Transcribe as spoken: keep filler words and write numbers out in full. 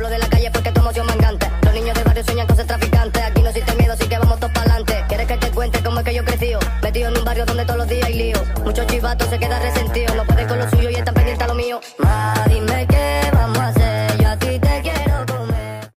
Lo de la calle porque tu emoción mangante. Los niños del barrio sueñan con ser traficantes. Aquí no existe miedo, así que vamos todos para adelante. ¿Quieres que te cuente cómo es que yo crecí? Metido en un barrio donde todos los días hay lío. Muchos chivatos se quedan resentidos. No pueden con lo suyo y están pendientes a lo mío. Ma, dime